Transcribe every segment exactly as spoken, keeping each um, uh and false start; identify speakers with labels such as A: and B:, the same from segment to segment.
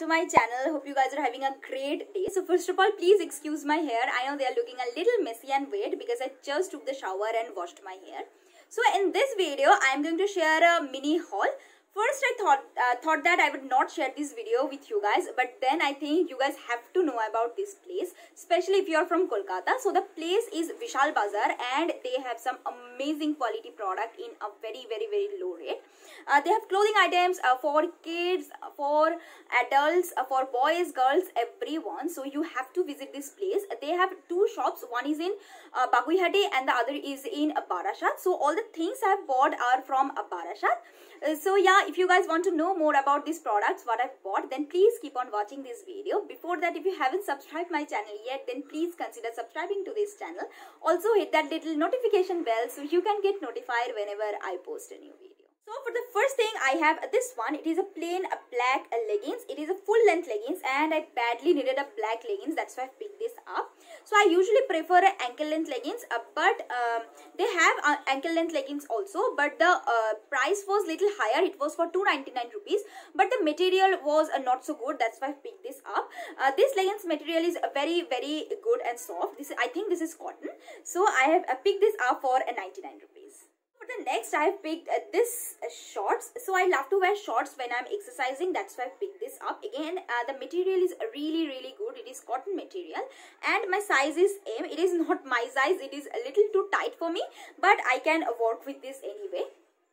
A: to my channel. Hope you guys are having a great day. So first of all, please excuse my hair. I know they are looking a little messy and wet because I just took the shower and washed my hair. So in this video, I am going to share a mini haul. First, I thought uh, thought that I would not share this video with you guys, but then I think you guys have to know about this place, especially if you are from Kolkata. So the place is Vishal Bazaar, and they have some amazing quality product in a very very very low rate. Uh, they have clothing items uh, for kids, for adults, uh, for boys, girls, everyone. So you have to visit this place. They have two shops. One is in uh, Baguihati and the other is in uh, Barashat. So all the things I have bought are from uh, Barashat. Uh, so yeah, if you guys want to know more about these products, what I've bought, then please keep on watching this video. Before that, if you haven't subscribed my channel yet, then please consider subscribing to this channel. Also hit that little notification bell so you can get notified whenever I post a new video. So for the first thing, I have this one. It is a plain a black a leggings. It is a full length leggings, and I badly needed a black leggings. That's why I picked this up. So I usually prefer ankle length leggings, uh, but um, they have uh, ankle length leggings also. But the uh, price was little higher. It was for two ninety-nine rupees, but the material was uh, not so good. That's why I picked this up. Uh, this leggings material is uh, very very good and soft. This I think this is cotton. So I have uh, picked this up for uh, ninety-nine rupees. The next I have picked uh, this uh, shorts. So I love to wear shorts when I'm exercising. That's why I picked this up. Again, uh, the material is really really good. It is cotton material and my size is M. It is not my size. It is a little too tight for me, but I can work with this anyway.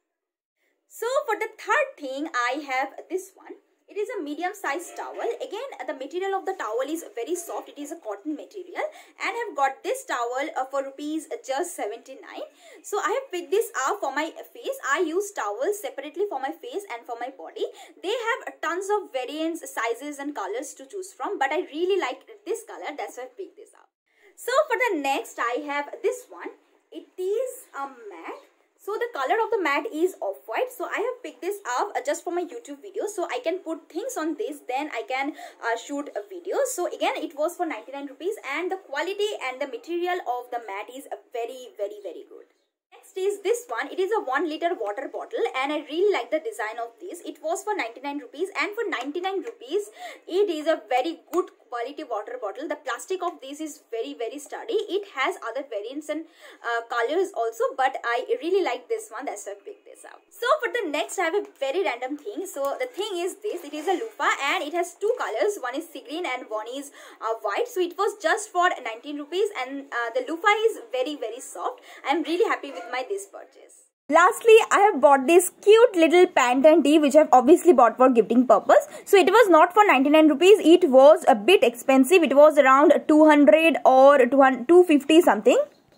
A: So for the third thing, I have this one. It is a medium size towel. Again, the material of the towel is very soft. It is a cotton material, and I have got this towel uh, for rupees just seventy-nine. So I have picked this up for my face. I use towels separately for my face and for my body. They have tons of variants, sizes and colors to choose from, but I really like this color. That's why I picked this up. So for the next, I have this one. It is a matte. So the color of the mat is off-white. So I have picked this up uh, just for my YouTube video. So I can put things on this, then I can uh, shoot a video. So again, it was for ninety-nine rupees, and the quality and the material of the mat is uh, very very very good. Next is this one. It is a one liter water bottle, and I really like the design of this. It was for ninety-nine rupees, and for ninety-nine rupees, it is a very good quality water bottle. The plastic of this is very very sturdy. It has other variants and uh, colors also, but I really like this one. That's why I picked this up. So for the next, I have a very random thing. So the thing is this. It is a loofah, and it has two colors. One is sea green and one is uh, white. So it was just for nineteen rupees, and uh, the loofah is very very soft. I am really happy with my this purchase. Lastly, I have bought this cute little pant and tee, which I have obviously bought for gifting purpose. So it was not for ninety-nine rupees. It was a bit expensive. It was around two hundred or two fifty something.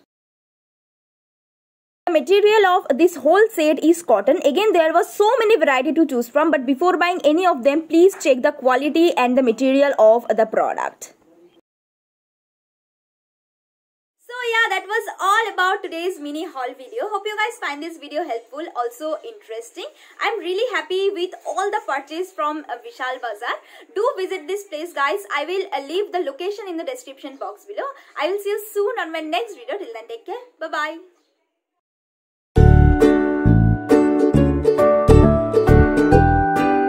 A: The material of this whole set is cotton. Again, there was so many variety to choose from, but before buying any of them, please check the quality and the material of the product. So yeah, that was all about today's mini haul video. Hope you guys find this video helpful, also interesting. I'm really happy with all the purchase from uh, Vishal Bazaar. Do visit this place, guys. I will uh, leave the location in the description box below. I will see you soon on my next video. Till then, take care. Bye bye.